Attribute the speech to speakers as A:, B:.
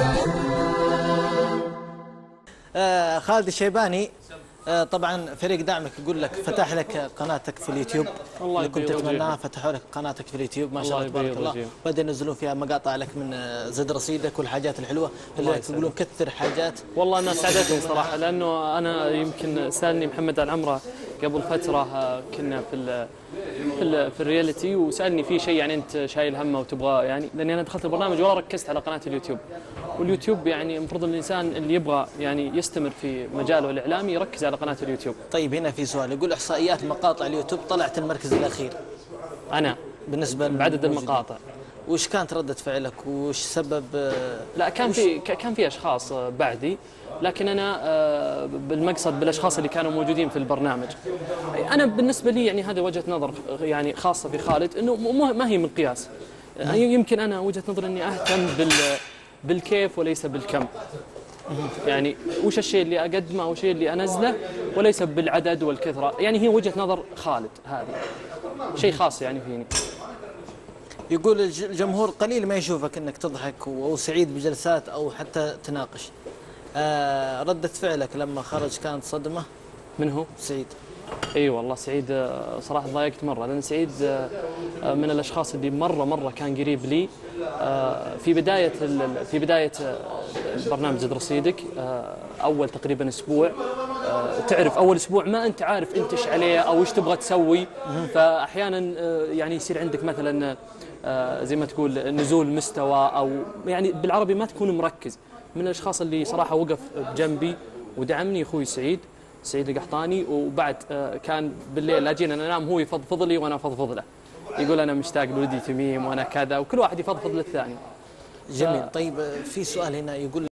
A: خالد الشيباني، طبعا فريق دعمك يقول لك فتح لك قناتك في اليوتيوب اللي كنت تتمناها، فتحوا لك قناتك في اليوتيوب ما شاء الله تبارك الله، بدأوا ينزلون فيها مقاطع لك من زد رصيدك والحاجات الحلوه اللي يقولون كثر حاجات.
B: والله انا سعدتني صراحه، لانه انا يمكن سالني محمد العمره قبل فتره، كنا في الرياليتي، وسالني في شيء يعني انت شايل همه وتبغى، يعني لاني انا دخلت البرنامج ولا ركزت على قناه اليوتيوب، واليوتيوب يعني المفروض الانسان اللي يبغى يعني يستمر في مجاله الاعلامي يركز على قناه اليوتيوب.
A: طيب هنا في سؤال، يقول احصائيات مقاطع اليوتيوب طلعت المركز الاخير
B: انا
A: بالنسبه
B: بعدد المقاطع.
A: وش كانت ردة فعلك وش سبب؟
B: لا كان في اشخاص بعدي، لكن انا بالمقصد بالاشخاص اللي كانوا موجودين في البرنامج. انا بالنسبه لي يعني هذا وجهه نظر يعني خاصه في خالد، انه ما هي مقياس. يمكن انا وجهه نظري اني اهتم بالكيف وليس بالكم. يعني وش الشيء اللي اقدمه او الشيء اللي انزله، وليس بالعدد والكثره. يعني هي وجهه نظر خالد، هذه شيء خاص يعني فيني.
A: يقول الجمهور قليل ما يشوفك انك تضحك او سعيد بجلسات او حتى تناقش. ردة فعلك لما خرج كانت صدمة؟
B: من هو؟
A: سعيد.
B: اي والله سعيد صراحه ضايقت مره، لان سعيد من الاشخاص اللي مره كان قريب لي في بدايه برنامج زد رصيدك. اول تقريبا اسبوع، تعرف اول اسبوع ما انت عارف انت ايش عليه او ايش تبغى تسوي، فاحيانا يعني يصير عندك مثلا زي ما تقول نزول مستوى، او يعني بالعربي ما تكون مركز. من الاشخاص اللي صراحه وقف بجنبي ودعمني اخوي سعيد القحطاني، وبعد كان بالليل اجينا ننام هو يفضفض لي وانا افضفض له، يقول انا مشتاق لولدي تميم وانا كذا، وكل واحد يفضفض للثاني.
A: جميل. طيب في سؤال هنا يقول